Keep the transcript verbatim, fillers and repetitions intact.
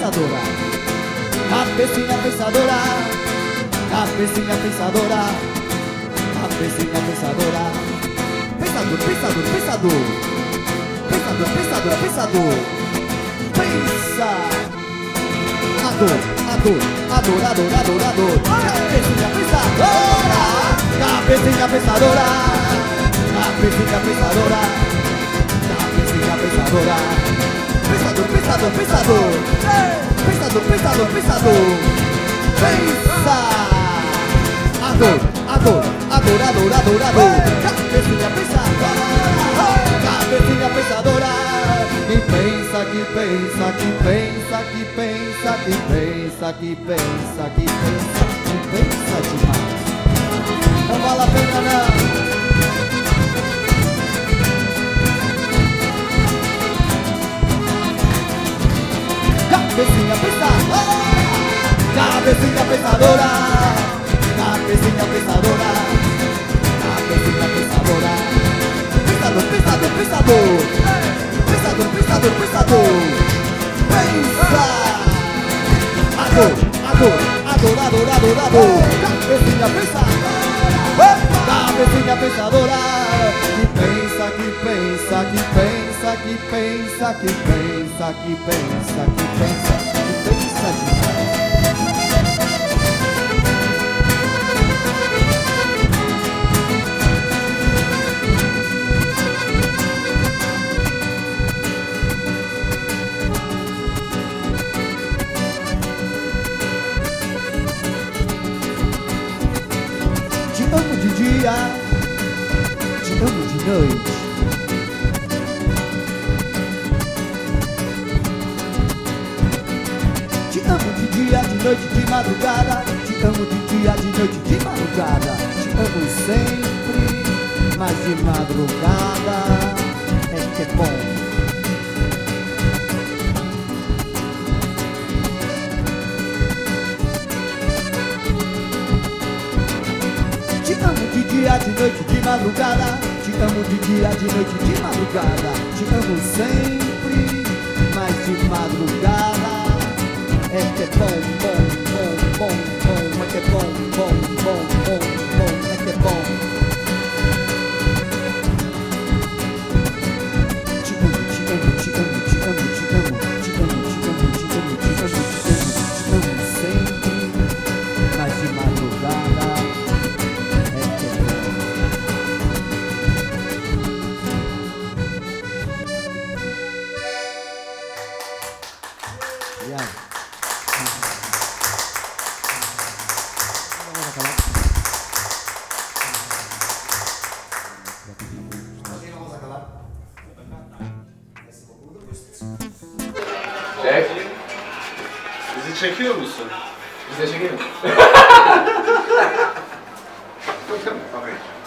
pensadora. Cabecinha pensadora, cabecinha pensadora, cabecinha pensadora. Pensador, pensador, pensador. Pensador, pensador, pensador. Pensa. Ador, ador, ador, ador, ador, ador. Cabecinha pensadora, cabecinha pensadora, cabecinha pensadora, cabecinha pensadora. Pensador, pensador, pensador. Pensador, pensador, pensador. Pensa. Ador, ador, ador, ador, ador, ador. Cabecinha pensadora, cabecinha pensadora. Que pensa, que pensa, que pensa, que pensa, que pensa, que pensa, que pensa, que pensa demais. Não vale a pena não. Cabecinha pensadora, cabecinha pensadora, cabecinha pensadora, cabecinha pensadora. Pensador, pensador, pensador. Pensador, pensador, pensador. Pensa. Ador, ador, ador, ador, ador, ador. Cabecinha pensadora, cabecinha pensadora. Que pensa, que pensa, que pensa, que pensa, que pensa, que pensa, que pensa, que pensa demais. Te amo de dia, te amo de noite. Te amo de dia, de noite, de madrugada. Te amo de dia, de noite, de madrugada. Te amo sempre, mas de madrugada é que é bom. Te amo de dia, de noite, de madrugada. Te amo de dia, de noite, de madrugada. Te amo sempre, mas de madrugada é que é bom, bom, bom, bom, bom. É que é bom, bom, bom, bom, bom. É que é bom. Te amo, te amo, te amo, te amo, te amo, te amo, te amo, te amo, te amo, te amo, te amo sempre, mas de madrugada. Çek. Bizi çekiyor musun? Biz de çekelim. Bakın.